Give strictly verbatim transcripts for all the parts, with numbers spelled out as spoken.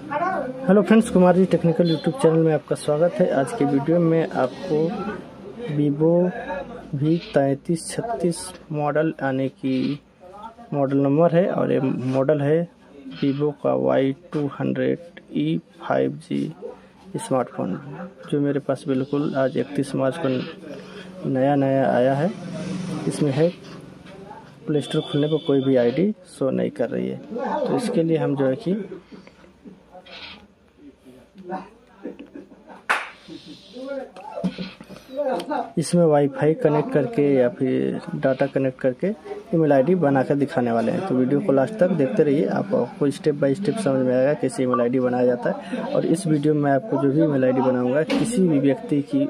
Hello friends, Kumar ji technical YouTube channel में आपका स्वागत है। आज के वीडियो में आपको वीवो वी तैंतीस छत्तीस मॉडल यानी कि मॉडल नंबर है और ये मॉडल है वीवो का Y two hundred E five G smartphone, जो मेरे पास बिल्कुल आज इकतीस मार्च को नया नया आया है। इसमें है प्ले स्टोर खुलने पर कोई भी आईडी शो नहीं कर रही है, तो इसके लिए हम जो है कि इसमें वाईफाई कनेक्ट करके या फिर डाटा कनेक्ट करके ईमेल आईडी बनाकर दिखाने वाले हैं। तो वीडियो को लास्ट तक देखते रहिए, आपको स्टेप बाय स्टेप समझ में आएगा कैसे ईमेल आईडी बनाया जाता है। और इस वीडियो में आपको जो भी ईमेल आईडी बनाऊंगा, किसी भी व्यक्ति की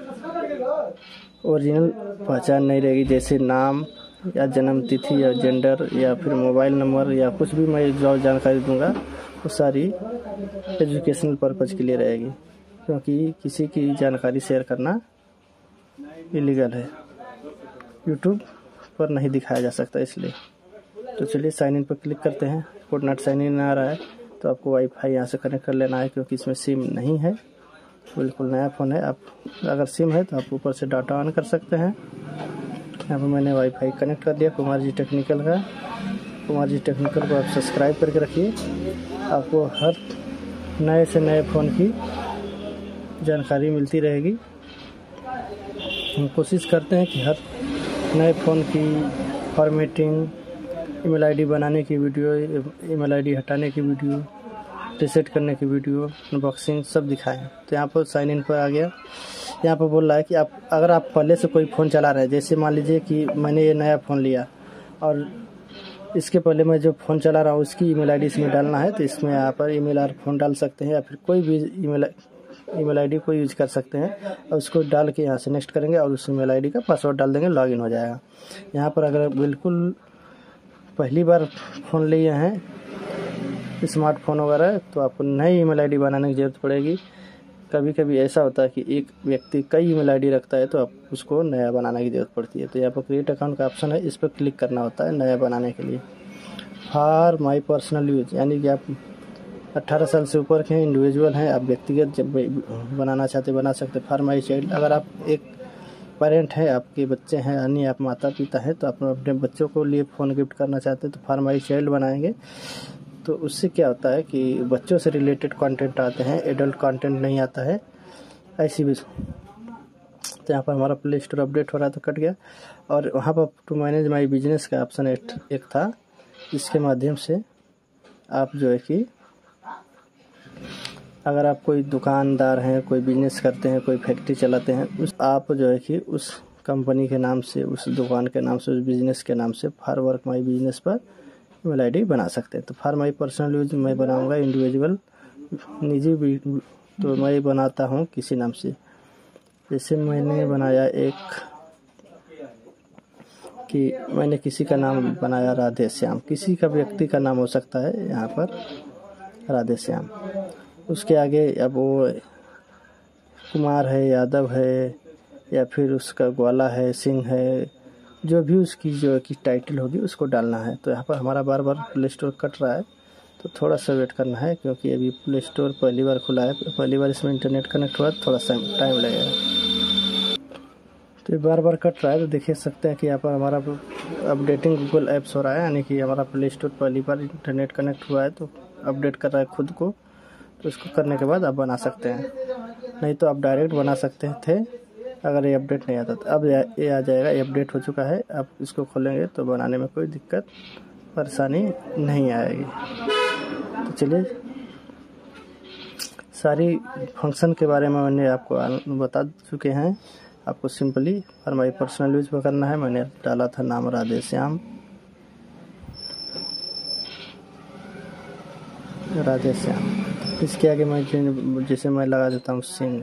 ओरिजिनल पहचान नहीं रहेगी, जैसे नाम या जन्म तिथि या जेंडर या फिर मोबाइल नंबर या कुछ भी मैं जो जानकारी दूंगा वो सारी एजुकेशनल पर्पज़ के लिए रहेगी, क्योंकि किसी की जानकारी शेयर करना इलीगल है, यूट्यूब पर नहीं दिखाया जा सकता इसलिए। तो चलिए साइन इन पर क्लिक करते हैं। कोड नॉट साइन इन आ रहा है तो आपको वाईफाई यहाँ से कनेक्ट कर लेना है, क्योंकि इसमें सिम नहीं है, बिल्कुल नया फ़ोन है। आप अगर सिम है तो आप ऊपर से डाटा ऑन कर सकते हैं। यहाँ पर मैंने वाईफाई कनेक्ट कर दिया कुमार जी टेक्निकल का। कुमार जी टेक्निकल को आप सब्सक्राइब करके रखिए, आपको हर नए से नए फ़ोन की जानकारी मिलती रहेगी। हम कोशिश करते हैं कि हर नए फ़ोन की फॉर्मेटिंग, ईमेल आईडी बनाने की वीडियो, ईमेल आईडी हटाने की वीडियो, रीसेट करने की वीडियो, अनबॉक्सिंग सब दिखाएं। तो यहाँ पर साइन इन पर आ गया। यहाँ पर बोल रहा है कि आप अगर आप पहले से कोई फ़ोन चला रहे हैं, जैसे मान लीजिए कि मैंने ये नया फ़ोन लिया और इसके पहले मैं जो फ़ोन चला रहा हूँ उसकी ईमेल आईडी इसमें डालना है, तो इसमें यहाँ पर ईमेल आर फ़ोन डाल सकते हैं या फिर कोई भी ईमेल ईमेल आईडी को यूज कर सकते हैं और उसको डाल के यहाँ से नेक्स्ट करेंगे और उस ईमेल आईडी का पासवर्ड डाल देंगे, लॉगिन हो जाएगा। यहाँ पर अगर बिल्कुल पहली बार फ़ोन लिए हैं स्मार्टफोन वगैरह, तो आपको नई ईमेल आईडी बनाने की ज़रूरत पड़ेगी। कभी कभी ऐसा होता है कि एक व्यक्ति कई ईमेल आईडी रखता है, तो आप उसको नया बनाने की ज़रूरत पड़ती है। तो यहाँ पर क्रिएट अकाउंट का ऑप्शन है, इस पर क्लिक करना होता है नया बनाने के लिए। फॉर माई पर्सनल यूज, यानी कि आप अट्ठारह साल से ऊपर के हैं, इंडिविजुअल हैं, आप व्यक्तिगत जब बनाना चाहते बना सकते। फॉर माई चाइल्ड, अगर आप एक पेरेंट हैं, आपके बच्चे हैं यानी आप माता पिता हैं, तो आप अपने बच्चों को लिए फ़ोन गिफ्ट करना चाहते हैं तो फॉर माई चाइल्ड बनाएंगे। तो उससे क्या होता है कि बच्चों से रिलेटेड कंटेंट आते हैं, एडल्ट कंटेंट नहीं आता है ऐसी भी। तो यहाँ पर हमारा प्ले स्टोर अपडेट हो रहा है तो कट गया। और वहाँ पर टू मैनेज माई बिजनेस का ऑप्शन एक था, इसके माध्यम से आप जो है कि अगर आप कोई दुकानदार हैं, कोई बिजनेस करते हैं, कोई फैक्ट्री चलाते हैं, उस आप जो है कि उस कंपनी के नाम से, उस दुकान के नाम से, उस बिज़नेस के नाम से फॉर वर्क माई बिजनेस पर ईमेल आईडी बना सकते हैं। तो फॉर माई पर्सनल यूज मैं बनाऊंगा इंडिविजुअल, निजी भी, तो मैं बनाता हूं किसी नाम से। जैसे मैंने बनाया एक कि मैंने किसी का नाम बनाया राधे श्याम, किसी का व्यक्ति का नाम हो सकता है यहाँ पर राधे श्याम। उसके आगे अब वो कुमार है, यादव है या फिर उसका ग्वाला है, सिंह है, जो भी उसकी जो की टाइटल होगी उसको डालना है। तो यहाँ पर हमारा बार बार प्ले स्टोर कट रहा है, तो थोड़ा सा वेट करना है, क्योंकि अभी प्ले स्टोर पहली बार खुला है, पहली बार इसमें इंटरनेट कनेक्ट हुआ, थोड़ा सा टाइम लगेगा। तो ये बार बार कट रहा है, तो देख सकते हैं कि यहाँ पर हमारा अपडेटिंग गूगल ऐप्स हो रहा है, यानी कि हमारा प्ले स्टोर पहली बार इंटरनेट कनेक्ट हुआ है तो अपडेट कर रहा है खुद को। तो इसको करने के बाद आप बना सकते हैं, नहीं तो आप डायरेक्ट बना सकते थे अगर ये अपडेट नहीं आता। तो अब ये आ जाएगा, ये अपडेट हो चुका है। आप इसको खोलेंगे तो बनाने में कोई दिक्कत परेशानी नहीं आएगी। तो चलिए, सारी फंक्शन के बारे में मैंने आपको बता चुके हैं। आपको simply for my personal use पर करना है। मैंने डाला था नाम राधे श्याम, राधे श्याम। इसके आगे मैं जैसे मैं लगा देता हूँ सिंह,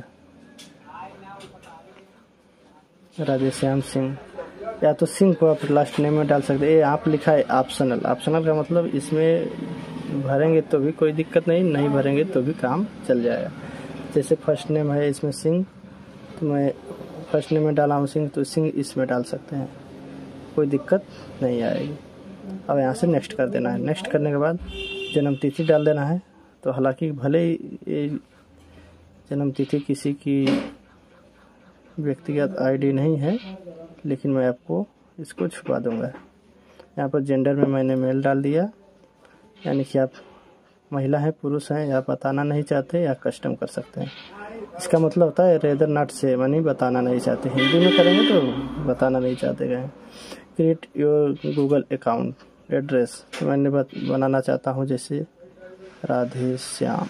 राधे श्याम सिंह, या तो सिंह को आप लास्ट नेम में डाल सकते हैं। ये आप लिखा है ऑप्शनल, ऑप्शनल का मतलब इसमें भरेंगे तो भी कोई दिक्कत नहीं, नहीं भरेंगे तो भी काम चल जाएगा। जैसे फर्स्ट नेम है इसमें सिंह, तो मैं फर्स्ट नेम में डाला हूँ सिंह, तो सिंह इसमें डाल सकते हैं, कोई दिक्कत नहीं आएगी। अब यहाँ से नेक्स्ट कर देना है। नेक्स्ट करने के बाद जन्म तिथि डाल देना है। तो हालांकि भले ही ये जन्म तिथि किसी की व्यक्तिगत आईडी नहीं है, लेकिन मैं आपको इसको छुपा दूंगा। यहाँ पर जेंडर में मैंने मेल डाल दिया, यानी कि आप महिला हैं, पुरुष हैं, या बताना नहीं चाहते या कस्टम कर सकते हैं। इसका मतलब होता है रेदर नॉट से, यानी बताना नहीं चाहते। हिंदी में करेंगे तो बताना नहीं चाहते गए। Create your Google account address, तो मैंने बनाना चाहता हूँ जैसे Radhe Shyam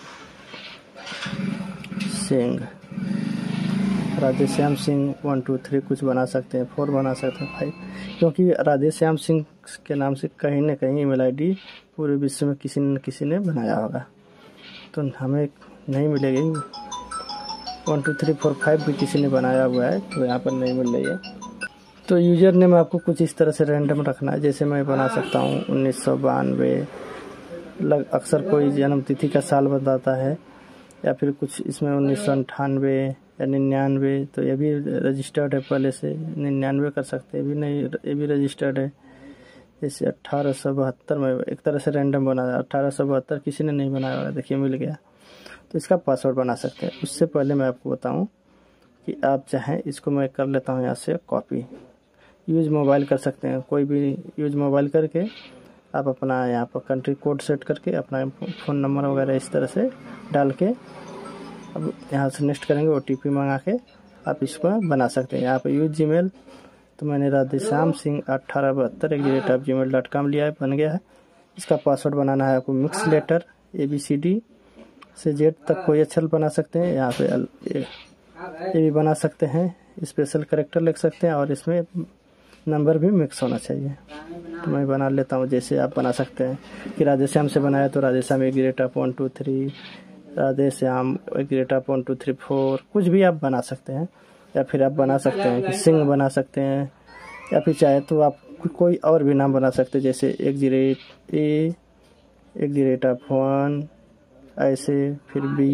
Singh, Radhe Shyam Singh one two three कुछ बना सकते हैं, फोर बना सकते हैं, फाइव, क्योंकि राधे श्याम सिंह के नाम से कहीं न कहीं ईमेल आईडी पूरे विश्व में किसी न किसी ने बनाया होगा, तो हमें नहीं मिलेगी। One two three four five भी किसी ने बनाया हुआ है, तो यहाँ पर नहीं मिल रही है। तो यूजर नेम आपको कुछ इस तरह से रैंडम रखना है, जैसे मैं बना सकता हूँ उन्नीस सौ बानवे, लग अक्सर कोई जन्म तिथि का साल बताता है, या फिर कुछ इसमें उन्नीस सौ अंठानवे या निन्यानवे, तो ये भी रजिस्टर्ड है पहले से। निन्यानवे कर सकते हैं, भी नहीं, ये भी रजिस्टर्ड है। जैसे अट्ठारह सौ बहत्तर में एक तरह से रैंडम बना है, अट्ठारह सौ बहत्तर किसी ने नहीं बनाया होगा, देखिए मिल गया। तो इसका पासवर्ड बना सकते हैं। उससे पहले मैं आपको बताऊं कि आप चाहें इसको मैं कर लेता हूं यहाँ से कॉपी। यूज मोबाइल कर सकते हैं, कोई भी यूज मोबाइल करके आप अपना यहाँ पर कंट्री कोड सेट करके अपना फ़ोन नंबर वगैरह इस तरह से डाल के अब यहाँ से नेक्स्ट करेंगे, ओ टी पी मंगा के आप इसको बना सकते हैं। यहाँ पर यूज जी मेल, तो मैंने राधे श्याम सिंह अट्ठारह बहत्तर at the rate of Gmail dot com लिया है, बन गया है। इसका पासवर्ड बनाना है आपको mix letter A B C D से जेड तक कोई अक्षर बना सकते हैं। यहाँ पे ये भी बना सकते हैं, स्पेशल कैरेक्टर लिख सकते हैं, और इसमें नंबर भी मिक्स होना चाहिए। तो मैं बना लेता हूँ, जैसे आप बना सकते हैं कि राधे श्याम से बनाया तो राधे श्याम एक great of one two three, Radhe Shyam एक great of one two three four, कुछ भी आप बना सकते हैं। या फिर आप बना सकते हैं कि सिंह बना सकते हैं, या फिर चाहे तो आप कोई और भी नाम बना सकते हैं, जैसे एक दी रेट ए, एक दी रेट ऑफ वन, ऐसे फिर बी,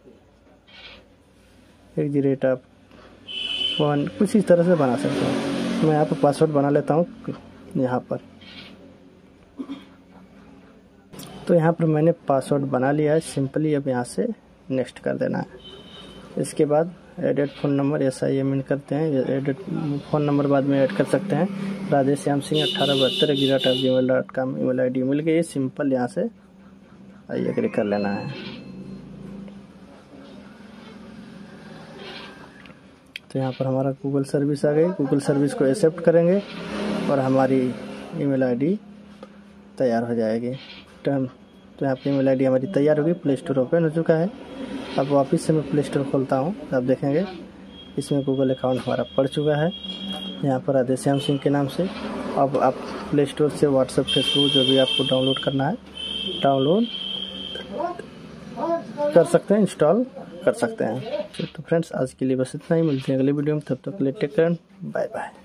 एक दी रेट ऑफ वन, कुछ इस तरह से बना सकते हैं। मैं यहाँ पर पासवर्ड बना लेता हूँ यहाँ पर। तो यहाँ पर मैंने पासवर्ड बना लिया है सिंपली। अब यहाँ से नेक्स्ट कर देना है। इसके बाद एडिट फ़ोन नंबर ऐसा ये मीन करते हैं, एडिट फ़ोन नंबर बाद में ऐड कर सकते हैं। राधे श्याम सिंह अट्ठारह बहत्तर गिरा टॉप Gmail dot com email I D मिल गई। सिंपल यहाँ से आई एग्री कर लेना है। तो यहाँ पर हमारा गूगल सर्विस आ गई। गूगल सर्विस को एक्सेप्ट करेंगे और हमारी ईमेल आईडी तैयार हो जाएगी। टर्म तो यहाँ पर ईमेल आईडी हमारी तैयार होगी। प्ले स्टोर ओपन हो चुका है। अब वापस से मैं प्ले स्टोर खोलता हूँ, आप देखेंगे इसमें गूगल अकाउंट हमारा पड़ चुका है, यहाँ पर राधे श्याम सिंह के नाम से। अब आप प्ले स्टोर से व्हाट्सएप, फेसबुक जो भी आपको डाउनलोड करना है डाउनलोड कर सकते हैं, इंस्टॉल कर सकते हैं। तो फ्रेंड्स आज के लिए बस इतना ही, मिलते हैं अगले वीडियो में। तब तक के लिए टेक केयर, बाय बाय।